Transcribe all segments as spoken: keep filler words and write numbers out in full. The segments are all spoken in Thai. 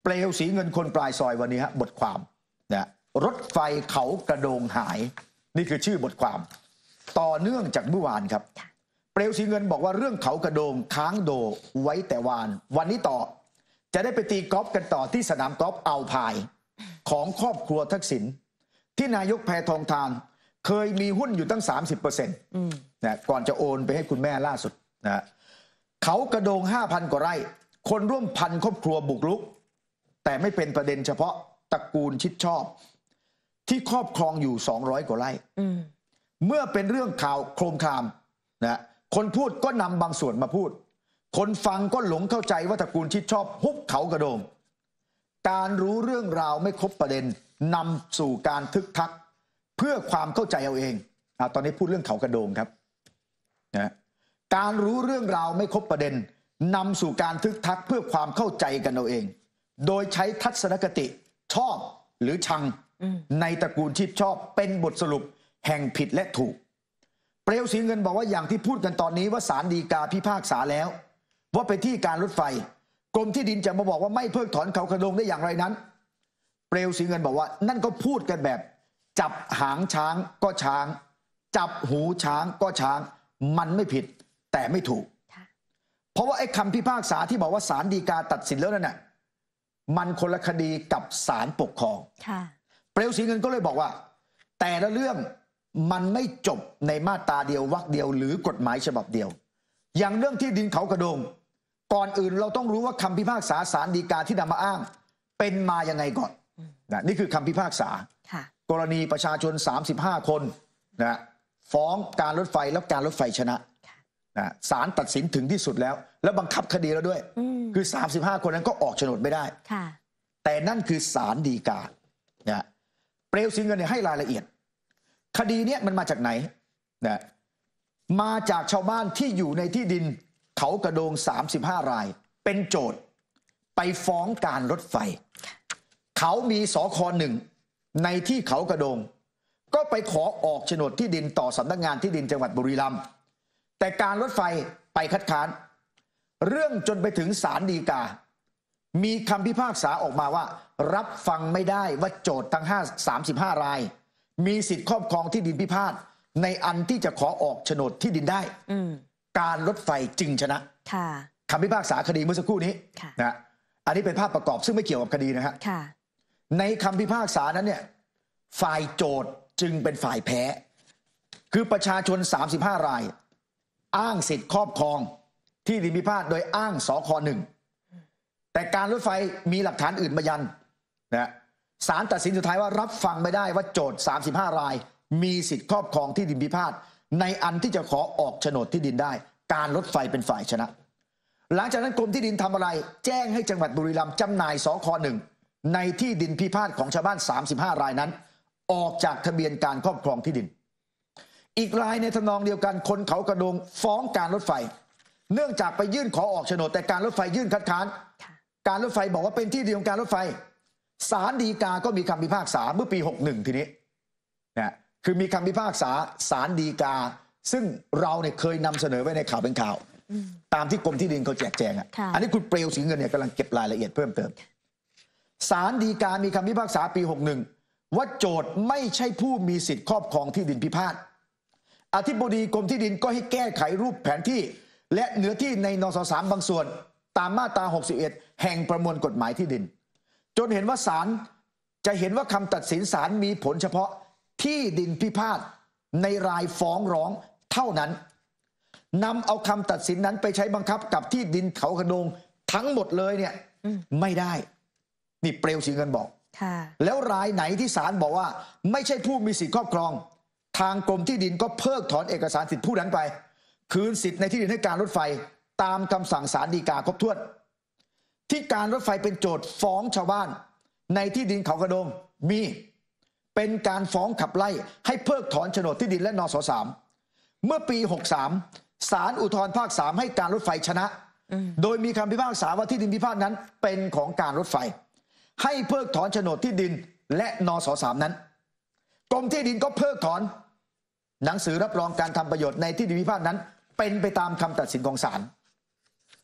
เปลวสีเงินคนปลายซอยวันนี้ฮะบทความนะรถไฟเขากระโดงหายนี่คือชื่อบทความต่อเนื่องจากเมื่อวานครับเปลวสีเงินบอกว่าเรื่องเขากระโดงค้างโดไว้แต่วานวันนี้ต่อจะได้ไปตีกอล์ฟกันต่อที่สนามกอล์ฟอ่าวพายของครอบครัวทักษิณที่นายกแพทองทานเคยมีหุ้นอยู่ตั้ง สามสิบเปอร์เซ็นต์ นะก่อนจะโอนไปให้คุณแม่ล่าสุดนะเขากระโดง ห้าพัน กว่าไร่คนร่วมพันครอบครัวบุกรุกแต่ไม่เป็นประเด็นเฉพาะตระกูลชิดชอบที่ครอบครองอยู่สองร้อยกว่าไร่เมื่อเป็นเรื่องข่าวโครมครามนะคนพูดก็นำบางส่วนมาพูดคนฟังก็หลงเข้าใจว่าตระกูลชิดชอบฮุบเขากระโดงการรู้เรื่องราวไม่ครบประเด็นนำสู่การทึกทักเพื่อความเข้าใจเอาเองอ่ะตอนนี้พูดเรื่องเขากระโดงครับนะการรู้เรื่องราวไม่ครบประเด็นนำสู่การทึกทักเพื่อความเข้าใจกันเอาเองโดยใช้ทัศนคติชอบหรือชังในตระกูลชิดชอบเป็นบทสรุปแห่งผิดและถูกเปลวสีเงินบอกว่าอย่างที่พูดกันตอนนี้ว่าศาลฎีกาพิพากษาแล้วว่าเป็นที่การรถไฟกรมที่ดินจะมาบอกว่าไม่เพิกถอนเขากระโดงได้อย่างไรนั้นเปลวสีเงินบอกว่านั่นก็พูดกันแบบจับหางช้างก็ช้างจับหูช้างก็ช้างมันไม่ผิดแต่ไม่ถูกเพราะว่าไอ้คำพิพากษาที่บอกว่าศาลฎีกาตัดสินแล้วนั่นน่ะมันคนละคดีกับศาลปกครองเปลวสีเงินก็เลยบอกว่าแต่ละเรื่องมันไม่จบในมาตราเดียววรรคเดียวหรือกฎหมายฉบับเดียวอย่างเรื่องที่ดินเขากระโดงก่อนอื่นเราต้องรู้ว่าคำพิพากษาศาลฎีกาที่นำมาอ้างเป็นมายังไงก่อนนะนี่คือคำพิพากษากรณีประชาชนสามสิบห้าคนนะฟ้องการรถไฟแล้วการรถไฟชนะนะศาลตัดสินถึงที่สุดแล้วแล้วบังคับคดีแล้วด้วยคือสามสิบห้าคนนั้นก็ออกโฉนดไม่ได้แต่นั่นคือศาลฎีกานะเปลวสีเงินเนี่ยให้รายละเอียดคดีเนี้ยมันมาจากไหนนะมาจากชาวบ้านที่อยู่ในที่ดินเขากระโดงสามสิบห้ารายเป็นโจทย์ไปฟ้องการรถไฟเขามีสคหนึ่งในที่เขากระโดงก็ไปขอออกโฉนดที่ดินต่อสำนักงานที่ดินจังหวัดบุรีรัมย์แต่การรถไฟไปคัดค้านเรื่องจนไปถึงศาลฎีกามีคำพิพากษาออกมาว่ารับฟังไม่ได้ว่าโจทย์ทั้งสามสิบห้ารายมีสิทธิครอบครองที่ดินพิพาทในอันที่จะขอออกโฉนดที่ดินได้การรถไฟจึงชนะคำพิพากษาคดีเมื่อสักครู่นี้นะอันนี้เป็นภาพประกอบซึ่งไม่เกี่ยวกับคดีนะฮะในคำพิพากษานั้นเนี่ยฝ่ายโจทย์จึงเป็นฝ่ายแพ้คือประชาชนสามสิบห้ารายอ้างสิทธิครอบครองที่ดินพิพาทโดยอ้างสคหนึ่งแต่การรถไฟมีหลักฐานอื่นมายันนะศาลตัดสินสุดท้ายว่ารับฟังไม่ได้ว่าโจทย์สามสิบห้ารายมีสิทธิครอบครองที่ดินพิพาทในอันที่จะขอออกโฉนดที่ดินได้การรถไฟเป็นฝ่ายชนะหลังจากนั้นกรมที่ดินทำอะไรแจ้งให้จังหวัดบุรีรัมย์จำหน่ายสคหนึ่งในที่ดินพิพาทของชาวบ้านสามสิบห้ารายนั้นออกจากทะเบียนการครอบครองที่ดินอีกรายในทำนองเดียวกันคนเขากระโดงฟ้องการรถไฟเนื่องจากไปยื่นขอออกโฉนดแต่การรถไฟยื่นคัดค้านการรถไฟบอกว่าเป็นที่ดินของการรถไฟศาลฎีกาก็มีคำพิพากษาเมื่อปีหกสิบเอ็ดทีนี้นะคือมีคำพิพากษาศาลฎีกาซึ่งเราเนี่ยเคยนำเสนอไว้ในข่าวเป็นข่าวตามที่กรมที่ดินเขาแจกแจงอ่ะอันนี้คุณเปลวสีเงินเนี่ยกำลังเก็บรายละเอียดเพิ่มเติมศาลฎีกามีคำพิพากษาปีหกสิบเอ็ดว่าโจทย์ไม่ใช่ผู้มีสิทธิครอบครองที่ดินพิพาทอธิบดีกรมที่ดินก็ให้แก้ไขรูปแผนที่และเนื้อที่ในนสสามบางส่วนตามมาตราหกสิบเอ็ดแห่งประมวลกฎหมายที่ดินจนเห็นว่าศาลจะเห็นว่าคำตัดสินศาลมีผลเฉพาะที่ดินพิพาทในรายฟ้องร้องเท่านั้นนำเอาคำตัดสินนั้นไปใช้บังคับกับที่ดินเขากระโดงทั้งหมดเลยเนี่ยไม่ได้นี่เปลวสีเงินบอกแล้วรายไหนที่ศาลบอกว่าไม่ใช่ผู้มีสิทธิครอบครองทางกรมที่ดินก็เพิกถอนเอกสารสิทธิผู้นั้นไปคืนสิทธิในที่ดินให้การรถไฟตามคำสั่งศาลฎีกาครบถ้วนที่การรถไฟเป็นโจทย์ฟ้องชาวบ้านในที่ดินเขากระโดงมีเป็นการฟ้องขับไล่ให้เพิกถอนโฉนดที่ดินและนสสามเมื่อปีหกสิบสามศาลอุทธรณ์ภาคสามให้การรถไฟชนะโดยมีคำพิพากษาว่าที่ดินพิพาทนั้นเป็นของการรถไฟให้เพิกถอนโฉนดที่ดินและนสสามนั้นกรมที่ดินก็เพิกถอนหนังสือรับรองการทำประโยชน์ในที่ดินพิพาทนั้นเป็นไปตามคำตัดสินของศาล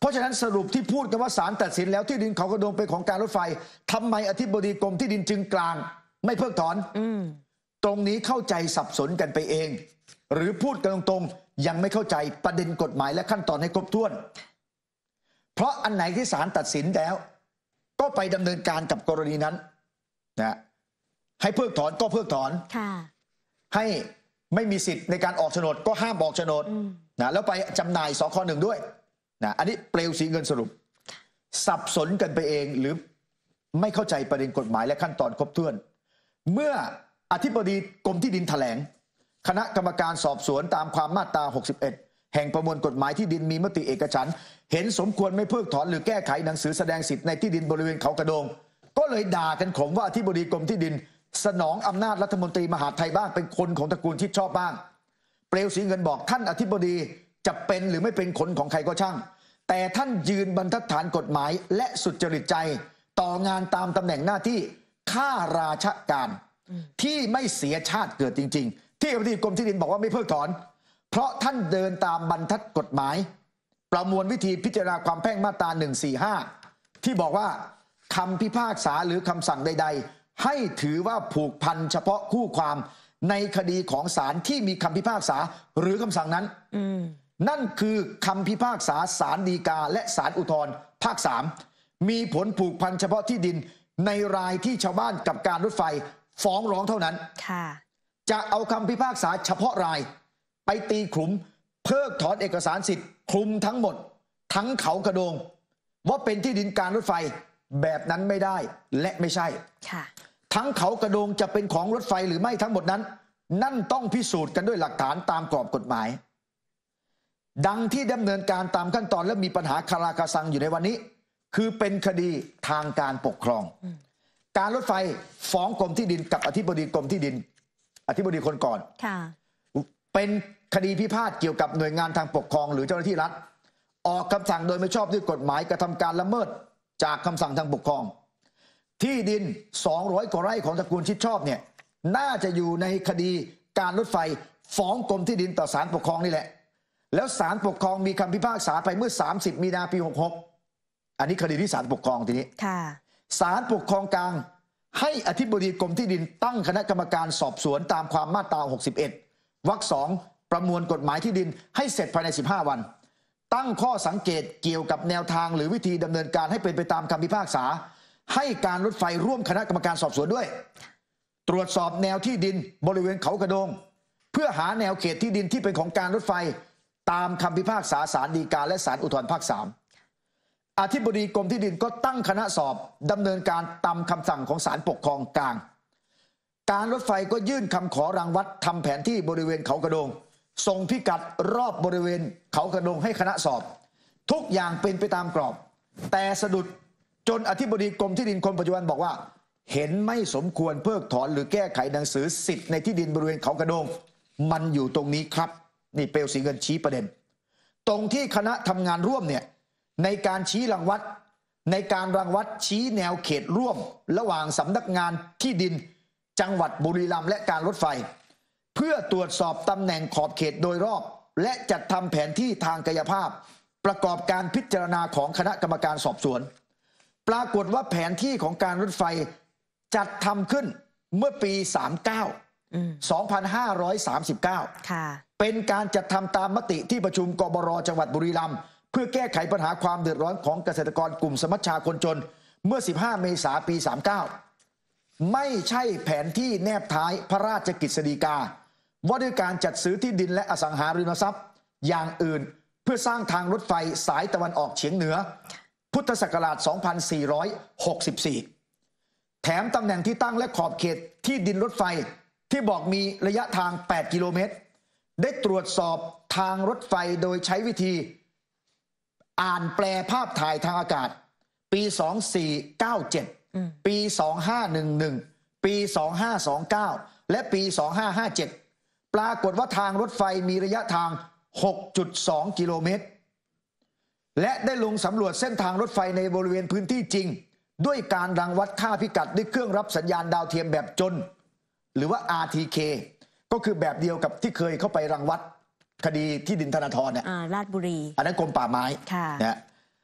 เพราะฉะนั้นสรุปที่พูดกันว่าศาลตัดสินแล้วที่ดินเขากระโดงเป็นของการรถไฟทำไมอธิบดีกรมที่ดินจึงกลางไม่เพิกถอนตรงนี้เข้าใจสับสนกันไปเองหรือพูดกันตรงๆยังไม่เข้าใจประเด็นกฎหมายและขั้นตอนให้ครบถ้วนเพราะอันไหนที่ศาลตัดสินแล้วก็ไปดำเนินการกับกรณีนั้นนะให้เพิกถอนก็เพิกถอนให้ไม่มีสิทธิ์ในการออกโฉนดก็ห้ามออกโฉนดนะแล้วไปจำหน่ายสคหนึ่งด้วยนะอันนี้เปลวสีเงินสรุปสับสนกันไปเองหรือไม่เข้าใจประเด็นกฎหมายและขั้นตอนครบถ้วนเมื่ออธิบดีกรมที่ดินแถลงคณะกรรมการสอบสวนตามความมาตราหกสิบเอ็ดแห่งประมวลกฎหมายที่ดินมีมติเอกฉันท์เห็นสมควรไม่เพิกถอนหรือแก้ไขหนังสือแสดงสิทธิ์ในที่ดินบริเวณเขากระโดงก็เลยด่ากันขมว่าอธิบดีกรมที่ดินสนองอำนาจรัฐมนตรีมหาดไทยบ้างเป็นคนของตระกูลชิดชอบบ้างเปลวสีเงินบอกท่านอธิบดีจะเป็นหรือไม่เป็นคนของใครก็ช่างแต่ท่านยืนบรรทัดฐานกฎหมายและสุจริตใจต่องานตามตำแหน่งหน้าที่ข้าราชการที่ไม่เสียชาติเกิดจริงๆที่อธิบดีกรมที่ดินบอกว่าไม่เพิกถอนเพราะท่านเดินตามบรรทัดกฎหมายประมวลวิธีพิจารณาความแพ่งมาตราหนึ่งสี่ห้าที่บอกว่าคำพิพากษาหรือคำสั่งใดๆให้ถือว่าผูกพันเฉพาะคู่ความในคดีของศาลที่มีคำพิพากษาหรือคำสั่งนั้นนั่นคือคำพิพากษาศาลฎีกาและศาลอุทธรณ์ภาคสามมีผลผูกพันเฉพาะที่ดินในรายที่ชาวบ้านกับการรถไฟฟ้องร้องเท่านั้นจะเอาคำพิพากษาเฉพาะรายไปตีขลุ่มเพิกถอนเอกสารสิทธิ์คลุมทั้งหมดทั้งเขากระโดงว่าเป็นที่ดินการรถไฟแบบนั้นไม่ได้และไม่ใช่ทั้งเขากระโดงจะเป็นของรถไฟหรือไม่ทั้งหมดนั้นนั่นต้องพิสูจน์กันด้วยหลักฐานตามกรอบกฎหมายดังที่ดำเนินการตามขั้นตอนและมีปัญหาคาราคาซังอยู่ในวันนี้คือเป็นคดีทางการปกครองการรถไฟฟ้องกรมที่ดินกับอธิบดีกรมที่ดินอธิบดีคนก่อนเป็นคดีพิพาทเกี่ยวกับหน่วยงานทางปกครองหรือเจ้าหน้าที่รัฐออกคำสั่งโดยไม่ชอบด้วยกฎหมายกระทำการละเมิดจากคำสั่งทางปกครองที่ดินสองร้อยกว่าไร่ของตระกูลชิดชอบเนี่ยน่าจะอยู่ในคดีการรถไฟฟ้องกรมที่ดินต่อศาลปกครองนี่แหละแล้วศาลปกครองมีคำพิพากษาไปเมื่อสามสิบมีนาปีหกหกอันนี้คดีที่ศาลปกครองทีนี้ศาลปกครองกลางให้อธิบดีกรมที่ดินตั้งคณะกรรมการสอบสวนตามความมาตราหกสิบเอ็ดวรรคสองประมวลกฎหมายที่ดินให้เสร็จภายในสิบห้าวันตั้งข้อสังเกตเกี่ยวกับแนวทางหรือวิธีดำเนินการให้เป็นไปตามคำพิพากษาให้การรถไฟร่วมคณะกรรมการสอบสวนด้วยตรวจสอบแนวที่ดินบริเวณเขากระโดงเพื่อหาแนวเขตที่ดินที่เป็นของการรถไฟตามคำพิพากษาศาลฎีกาและศาลอุทธรณ์ภาคสามอธิบดีกรมที่ดินก็ตั้งคณะสอบดำเนินการตามคำสั่งของศาลปกครองกลางการรถไฟก็ยื่นคำขอรังวัดทำแผนที่บริเวณเขากระโดงส่งพิกัดรอบบริเวณเขากระโดงให้คณะสอบทุกอย่างเป็นไปตามกรอบแต่สะดุดจนอธิบดีกรมที่ดินคนปัจจุบันบอกว่าเห็นไม่สมควรเพิกถอนหรือแก้ไขหนังสือสิทธิ์ในที่ดินบริเวณเขากระโดงมันอยู่ตรงนี้ครับนี่เปลวสีเงินชี้ประเด็นตรงที่คณะทำงานร่วมเนี่ยในการชี้รังวัดในการรังวัดชี้แนวเขตร่วมระหว่างสำนักงานที่ดินจังหวัดบุรีรัมย์และการรถไฟเพื่อตรวจสอบตำแหน่งขอบเขตโดยรอบและจัดทำแผนที่ทางกายภาพประกอบการพิจารณาของคณะกรรมการสอบสวนปรากฏว่าแผนที่ของการรถไฟจัดทำขึ้นเมื่อปีสามสิบเก้า สองพันห้าร้อยสามสิบเก้าเป็นการจัดทำตามมติที่ประชุมกบรจังหวัดบุรีรัมย์เพื่อแก้ไขปัญหาความเดือดร้อนของเกษตรกรกลุ่มสมัชชาคนจนเมื่อสิบห้าเมษายนปีสามสิบเก้าไม่ใช่แผนที่แนบท้ายพระราชกฤษฎีกาว่าด้วยการจัดซื้อที่ดินและอสังหาริมทรัพย์อย่างอื่นเพื่อสร้างทางรถไฟสายตะวันออกเฉียงเหนือพุทธศักราชสองพันสี่ร้อยหกสิบสี่แถมตำแหน่งที่ตั้งและขอบเขตที่ดินรถไฟที่บอกมีระยะทางแปดกิโลเมตรได้ตรวจสอบทางรถไฟโดยใช้วิธีอ่านแปลภาพถ่ายทางอากาศปีสองพันสี่ร้อยเก้าสิบเจ็ดปีสองพันห้าร้อยสิบเอ็ดปีสองพันห้าร้อยยี่สิบเก้าและปีสองพันห้าร้อยห้าสิบเจ็ดปรากฏว่าทางรถไฟมีระยะทาง หกจุดสอง กิโลเมตรและได้ลงสำรวจเส้นทางรถไฟในบริเวณพื้นที่จริงด้วยการรังวัดค่าพิกัดด้วยเครื่องรับสัญญาณดาวเทียมแบบจนหรือว่า อาร์ ที เค ก็คือแบบเดียวกับที่เคยเข้าไปรังวัดคดีที่ดินธนาธรเนี่ยราชบุรีอันนั้นกรมป่าไม้นะ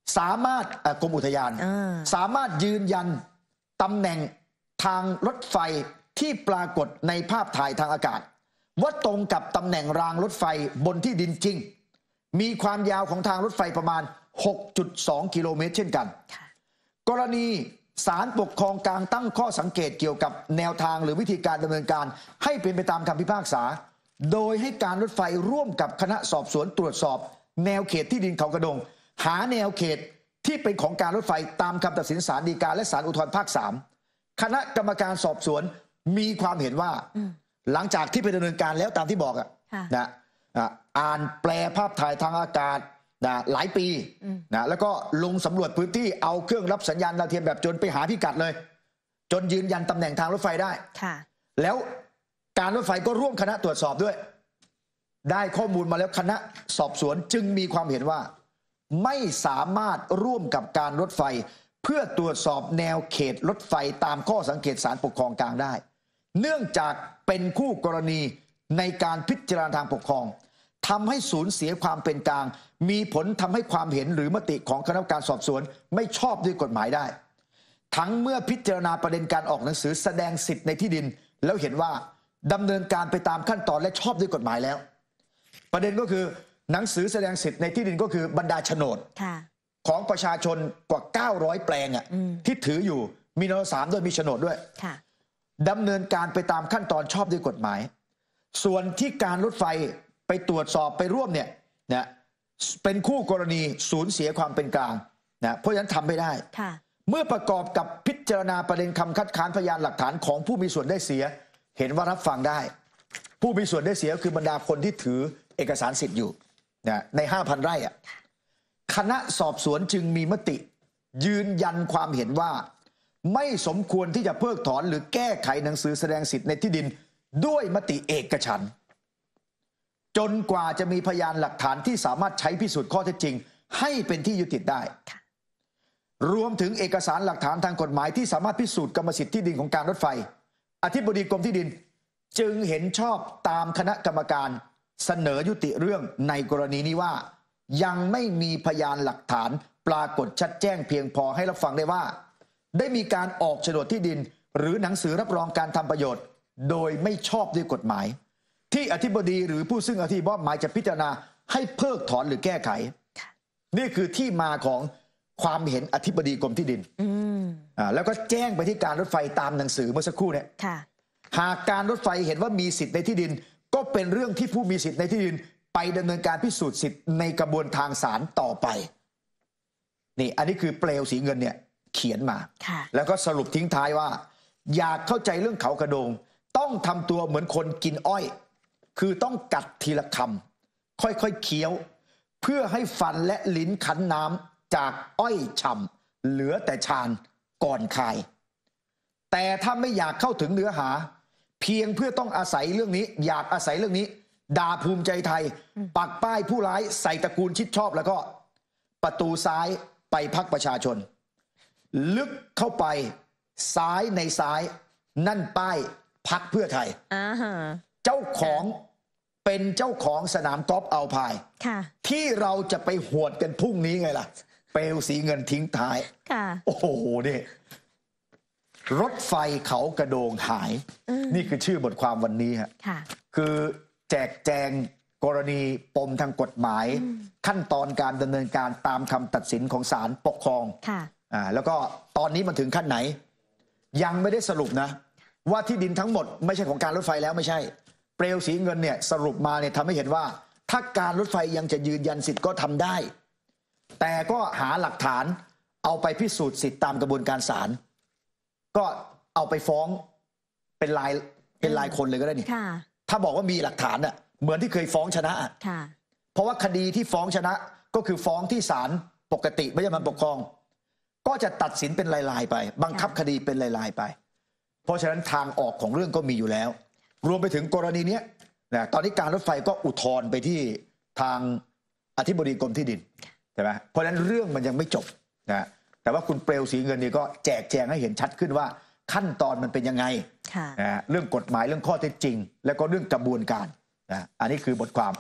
สามารถกรมอุทยานสามารถยืนยันตำแหน่งทางรถไฟที่ปรากฏในภาพถ่ายทางอากาศว่าตรงกับตำแหน่งรางรถไฟบนที่ดินจริงมีความยาวของทางรถไฟประมาณ หกจุดสอง กิโลเมตรเช่นกันกรณีศาลปกครองกลางตั้งข้อสังเกตเกี่ยวกับแนวทางหรือวิธีการดำเนินการให้เป็นไปตามคำพิพากษาโดยให้การรถไฟร่วมกับคณะสอบสวนตรวจสอบแนวเขตที่ดินเขากระโดงหาแนวเขตที่เป็นของการรถไฟตามคำตัดสินศาลฎีกาและศาลอุทธรณ์ภาคสามคณะกรรมการสอบสวนมีความเห็นว่าหลังจากที่ไปดำเนินการแล้วตามที่บอกอะนะอ่านแปลภาพถ่ายทางอากาศนะหลายปีนะแล้วก็ลงสำรวจพื้นที่เอาเครื่องรับสัญญาณดาวเทียมแบบจนไปหาพิกัดเลยจนยืนยันตำแหน่งทางรถไฟได้แล้วการรถไฟก็ร่วมคณะตรวจสอบด้วยได้ข้อมูลมาแล้วคณะสอบสวนจึงมีความเห็นว่าไม่สามารถร่วมกับการรถไฟเพื่อตรวจสอบแนวเขตรถไฟตามข้อสังเกตศาลปกครองกลางได้เนื่องจากเป็นคู่กรณีในการพิจารณาทางปกครองทำให้สูญเสียความเป็นกลางมีผลทำให้ความเห็นหรือมติของคณะกรรมการสอบสวนไม่ชอบด้วยกฎหมายได้ทั้งเมื่อพิจารณาประเด็นการออกหนังสือแสดงสิทธิ์ในที่ดินแล้วเห็นว่าดำเนินการไปตามขั้นตอนและชอบด้วยกฎหมายแล้วประเด็นก็คือหนังสือแสดงสิทธิ์ในที่ดินก็คือบรรดาโฉนดของประชาชนกว่าเก้าร้อยแปลงอ่ะที่ถืออยู่มีนสามด้วยมีโฉนดด้วยดำเนินการไปตามขั้นตอนชอบด้วยกฎหมายส่วนที่การรถไฟไปตรวจสอบไปร่วมเนี่ยนะเป็นคู่กรณีสูญเสียความเป็นกลางนะเพราะฉะนั้นทำไม่ได้เมื่อประกอบกับพิจารณาประเด็นคำคัดค้านพยานหลักฐานของผู้มีส่วนได้เสียเห็นว่ารับฟังได้ผู้มีส่วนได้เสียคือบรรดาคนที่ถือเอกสารสิทธิ์อยู่นะใน ห้าพัน ไร่อะคณะสอบสวนจึงมีมติยืนยันความเห็นว่าไม่สมควรที่จะเพิกถอนหรือแก้ไขหนังสือแสดงสิทธิ์ในที่ดินด้วยมติเอกฉันท์จนกว่าจะมีพยานหลักฐานที่สามารถใช้พิสูจน์ข้อเท็จจริงให้เป็นที่ยุติได้รวมถึงเอกสารหลักฐานทางกฎหมายที่สามารถพิสูจน์กรรมสิทธิ์ที่ดินของการรถไฟอธิบดีกรมที่ดินจึงเห็นชอบตามคณะกรรมการเสนอยุติเรื่องในกรณีนี้ว่ายังไม่มีพยานหลักฐานปรากฏชัดแจ้งเพียงพอให้รับฟังได้ว่าได้มีการออกโฉนดที่ดินหรือหนังสือรับรองการทำประโยชน์โดยไม่ชอบด้วยกฎหมายที่อธิบดีหรือผู้ซึ่งอธิบดีมอบหมายจะพิจารณาให้เพิกถอนหรือแก้ไขนี่คือที่มาของความเห็นอธิบดีกรมที่ดินอ่าแล้วก็แจ้งไปที่การรถไฟตามหนังสือเมื่อสักครู่เนี่ยหากการรถไฟเห็นว่ามีสิทธิ์ในที่ดินก็เป็นเรื่องที่ผู้มีสิทธิ์ในที่ดินไปดำเนินการพิสูจน์สิทธิ์ในกระบวนทางศาลต่อไปนี่อันนี้คือเปลวสีเงินเนี่ยเขียนมาแล้วก็สรุปทิ้งท้ายว่าอยากเข้าใจเรื่องเขากระโดงต้องทำตัวเหมือนคนกินอ้อยคือต้องกัดทีละคำค่อยๆเคี้ยวเพื่อให้ฟันและลิ้นคั้นน้ำจากอ้อยฉ่ำเหลือแต่ชานก่อนคายแต่ถ้าไม่อยากเข้าถึงเนื้อหาเพียงเพื่อต้องอาศัยเรื่องนี้อยากอาศัยเรื่องนี้ด่าภูมิใจไทยปักป้ายผู้ร้ายใส่ตระกูลชิดชอบแล้วก็ประตูซ้ายไปพรรคประชาชนลึกเข้าไปซ้ายในซ้ายนั่นป้ายพรรคเพื่อไทยเจ้าของเป็นเจ้าของสนามกอล์ฟอัลไพน์ที่เราจะไปหวดกันพรุ่งนี้ไงล่ะเปลวสีเงินทิ้งท้ายโอ้โหนี่รถไฟเขากระโดงหายนี่คือชื่อบทความวันนี้ฮะคือแจกแจงกรณีปมทางกฎหมายขั้นตอนการดำเนินการตามคำตัดสินของศาลปกครองอ่าแล้วก็ตอนนี้มันถึงขั้นไหนยังไม่ได้สรุปนะว่าที่ดินทั้งหมดไม่ใช่ของการรถไฟแล้วไม่ใช่เปลวสีเงินเนี่ยสรุปมาเนี่ยทำให้เห็นว่าถ้าการรถไฟยังจะยืนยันสิทธิ์ก็ทำได้แต่ก็หาหลักฐานเอาไปพิสูจน์สิทธิ์ตามกระบวนการศาลก็เอาไปฟ้องเป็นรายเป็นรายคนเลยก็ได้นี่ถ้าบอกว่ามีหลักฐานอ่ะเหมือนที่เคยฟ้องชนะเพราะว่าคดีที่ฟ้องชนะก็คือฟ้องที่ศาลปกติไม่ใช่มันปกครองก็จะตัดสินเป็นรายๆไปบังคับคดีเป็นรายๆไปเพราะฉะนั้นทางออกของเรื่องก็มีอยู่แล้วรวมไปถึงกรณีนี้นะตอนนี้การรถไฟก็อุทธรณ์ไปที่ทางอธิบดีกรมที่ดินใช่ไหมเพราะฉะนั้นเรื่องมันยังไม่จบนะแต่ว่าคุณเปลวสีเงินนี่ก็แจกแจงให้เห็นชัดขึ้นว่าขั้นตอนมันเป็นยังไงนะเรื่องกฎหมายเรื่องข้อเท็จจริงแล้วก็เรื่องกระบวนการนะอันนี้คือบทความ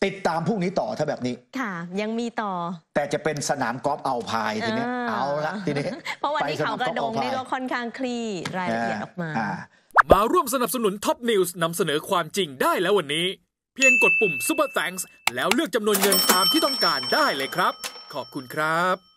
ติดตามพรุ่งนี้ต่อถ้าแบบนี้ค่ะยังมีต่อแต่จะเป็นสนามกอล์ฟเอาพายทีนี้เอาละทีนี้เพราะวันนี้เขากระโดงนี่ก็ค่อนข้างคลี่รายละเอียดออกมามาร่วมสนับสนุนท็อปนิวส์นำเสนอความจริงได้แล้ววันนี้เพียงกดปุ่ม Super Thanks แล้วเลือกจำนวนเงินตามที่ต้องการได้เลยครับขอบคุณครับ